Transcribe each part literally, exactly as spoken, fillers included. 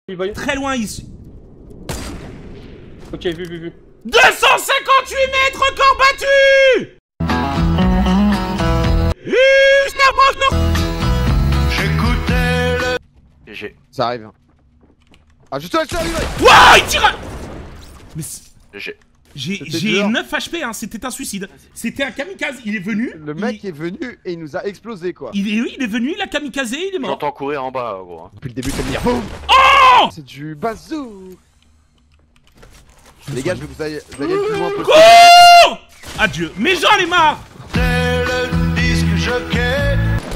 Il va... Très loin ici. Ok, vu, vu, vu. deux cent cinquante-huit mètres, corps battu. J'écoutais le... G G. Ça arrive. Ah, je te laisse arriver. Wouah, il tire. Mais G G. j'ai j'ai neuf H P, hein, c'était un suicide. C'était un kamikaze, il est venu. Le mec il... est venu et il nous a explosé quoi. Il est, oui, il est venu, il a kamikazé, il est mort. J'entends courir en bas, gros. Hein. Depuis le début, t'as mis boum. Oh. C'est du bazou. Les gars, je veux que vous ayez, vous ayez le plus loin possible. Cours. Adieu, mais j'en ai marre. C'est le disque jockey.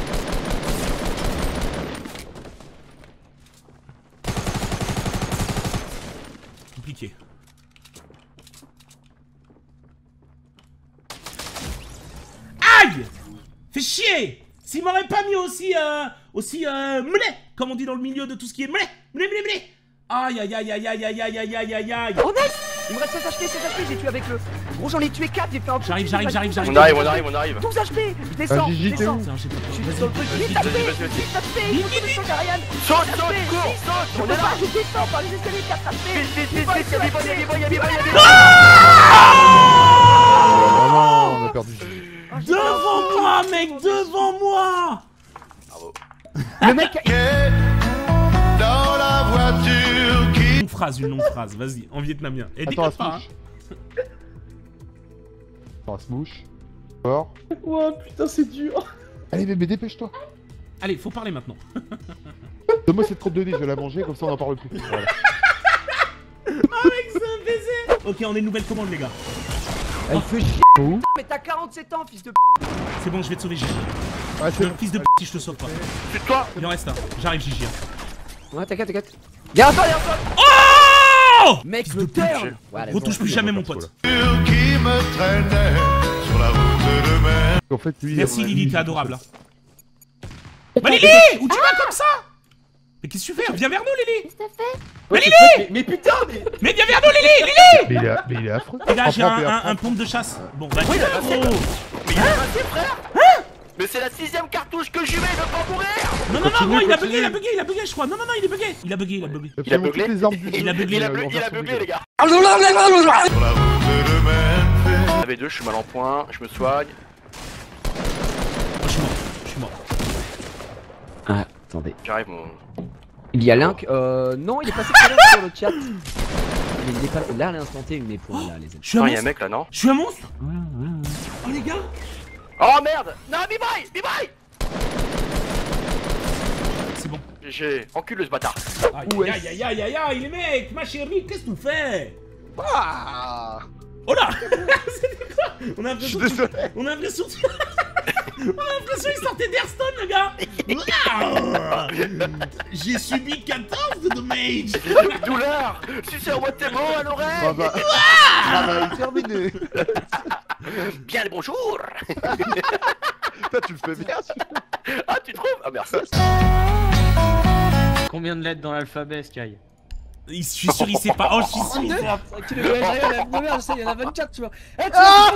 Compliqué. Aïe. Fais chier. S'il m'aurait pas mis aussi, euh, aussi, euh, mlé, comme on dit dans le milieu de tout ce qui est mlé, mlé, mlé, mlé. Aïe, aïe, aïe, aïe, aïe, aïe, aïe, aïe, aïe, aïe, aïe. Oh nice. Il me reste seize H P, seize H P, j'ai tué avec le... Gros j'en ai tué quatre, j'ai fait un... J'arrive, j'arrive, j'arrive, j'arrive. On arrive, on arrive, on arrive. douze H P. Je descends, Ah, je Gigi, t'es descends. où? Putain, j'ai pas- Je suis vas-y. sur le truc, huit Vas-y, H P, vas-y, vas-y, vas-y. huit H P, il faut que je change Ariane. Saute, huit saute, H P, cours, dix, saute, je on peux est pas, là. je descends par les escaliers, quatre H P. Vite, vite, vite, Pas vite, sur y'a des H boys, P. y'a des boys, y'a des boys, y'a des boys. Oh non, on a perdu. Devant moi, mec, devant moi. Bravo. Le mec... Dans la voiture qui... Une phrase, une longue phrase, vas-y, en vietnamien. Et Attends, déconne la pas, hein. smouche. Attends, la smouche. Fort. Oh putain, c'est dur. Allez, bébé, dépêche-toi. Allez, faut parler maintenant. Donne-moi cette crotte de nez, je vais la manger, comme ça on en parle plus. Voilà. Ah mec, c'est un baiser. Ok, on est une nouvelle commande, les gars. Elle fait chier. Où? Mais t'as quarante-sept ans, fils de p***. C'est bon, je vais te sauver, Gigi. Ouais, Je c'est suis bon. un fils de p*** si je te sauve pas. Tue-toi. Il en reste un. J'arrive, Gigi. Ouais, t'inquiète, t'inquiète. Derrière toi, derrière toi. Oh. Mec, Fils le de pute. turn. Ouais, Retouche plus jamais, mon pote. qui me traînait sur la route de mer. En fait, lui, Merci, il- Lily, t'es adorable. Bah, Lily, où tu vas comme ça? Mais qu'est-ce que tu fais? Viens vers nous, Lily. Qu'est-ce que t'as fait? Mais Lily. Mais, mais putain, mais... Mais viens vers nous, Lily, Lily. Mais il est, mais il est affreux. Les gars, j'ai un, Apprends, un, apprends. un pompe de chasse. Bon, bah, Oui, oh. Mais il a passé, frère. Mais c'est la sixième cartouche que je mets, je veux pas mourir. Non, non, non, Continue, non, il a continue. bugué, il a bugué, il a bugué, je crois. Non, non, non, il est bugué. Il a bugué, il a bugué. Il a Fais-moi bugué. toutes les armes du Il a jeu. bugué. Il a en bugué, il a version bugué, vidéo. les gars. Sur la route de mer. J'avais deux, je suis mal en point, je me soigne. Oh, je suis mort, je suis mort. Ah, attendez. J'arrive, mon. Il y a Link, euh... Non, il est passé tout à l'heure sur le chat. Mais il est pas... Là, à l'instant T, il est pour là, les amis. Je suis un Non, il y a un monstre. mec là, non? Je suis un monstre. Ouais, ouais, ouais. Oh, les gars. Oh merde! Non, B-boy! B-boy! C'est bon. J'ai enculé ce bâtard. Aïe, Ouais. aïe, aïe, aïe, aïe, aïe, les mecs, ma chérie, qu'est-ce que tu fais? Ah, Oh là. C'était quoi? On a je suis l'impression désolé. On a l'impression On a l'impression qu'il sortait d'Airstone, le gars. Ah. J'ai subi quatorze de damage. Douleur! Sucez un tes mots à Bah, l'oreille! bah, travail terminé. Bien le bonjour! Toi, tu le fais bien. Ah, tu trouves? Ah, merci! Combien de lettres dans l'alphabet, Sky? Je suis sûr, il sait pas. Oh, je suis sûr. il sait- Tu le vois, j'arrive à la merde, je sais, il y en a vingt-quatre, tu vois. Eh, tu Oh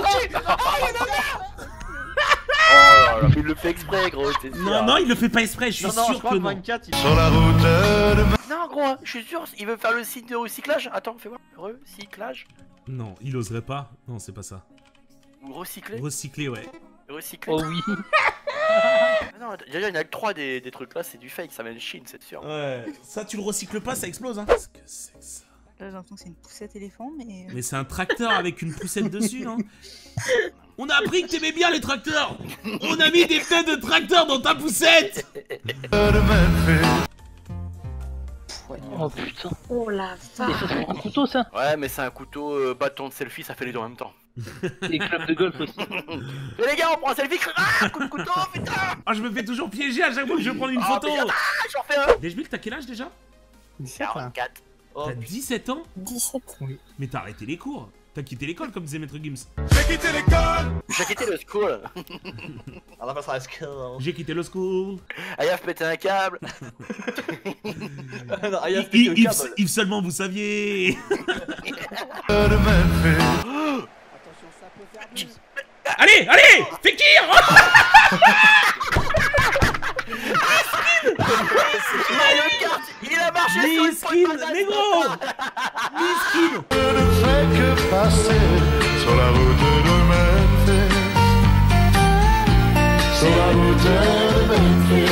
là là, il le fait exprès, gros, t'es sûr. Non, non, il le fait pas exprès, je suis Non, non, je sûr crois que que non. vingt-quatre, il... Sur la route de mer. Non, gros, je suis sûr, il veut faire le signe de recyclage. Attends, fais voir. Recyclage? Non, il oserait pas. Non, c'est pas ça. Ou recycler? Recycler, ouais. Recycler? Oh oui. Ah non, déjà, il y en a que trois des, des trucs là, c'est du fake, ça vient de Chine, c'est sûr. Ouais. Ça, tu le recycles pas, ça explose, hein. Qu'est-ce que c'est que ça? Là, j'ai l'impression que c'est une poussette éléphant, mais. Mais c'est un tracteur avec une poussette dessus, non? On a appris que t'aimais bien les tracteurs. On a mis des pneus de tracteur dans ta poussette. Oh putain. Oh la Et ça, c'est un couteau, ça. Ouais, mais c'est un couteau euh, bâton de selfie, ça fait les deux en même temps. Et club de golf aussi. Mais les gars, on prend un selfie. Ah, coup de couteau, putain. Ah, je me fais toujours piéger à chaque fois que je prends une Oh, photo. putain, ah, j'en fais un. Dejbil, t'as quel âge déjà? quarante-quatre. Oh, T'as dix-sept ans? dix-sept. Mais t'as arrêté les cours. T'as quitté l'école comme disait Maître Gims. j'ai quitté le school. On va passer à la skill. J'ai quitté le school. Ayaf pété un câble. Non, il y a If, pété au if- câble. if seulement vous saviez. Allez, allez, Fekir. Mario Kart, il est là-bas. marché sur une Miskin, pointe banane, négro. bâtard. Miskin. Je ne fais que passer sur la route de Memphis. Sur la route de Memphis.